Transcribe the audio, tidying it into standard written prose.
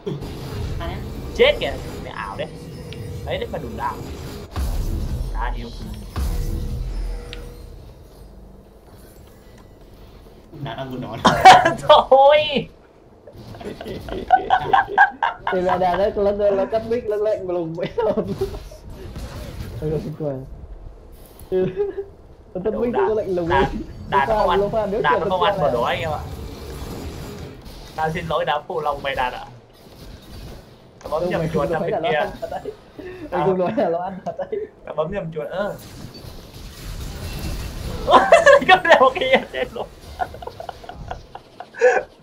Chết kìa, mẹ ảo đấy. Đấy mà đủ ảo. Đã hiểu. Đã đang vừa nói. Thôi. Thì là đàn đấy nó cắt mic lưng lệnh mà lùng vậy thôi. Rồi xin quên. Nó cắt mic nó lệnh lùng. Đàn nó không ăn vào đó anh em ạ. Đàn xin lỗi đám phụ lòng mày đàn ạ. Bấm nhầm chuột sang bên kia. Anh không nói là nó ăn thật đấy. Bấm nhầm chuột cái đeo kia chết rồi.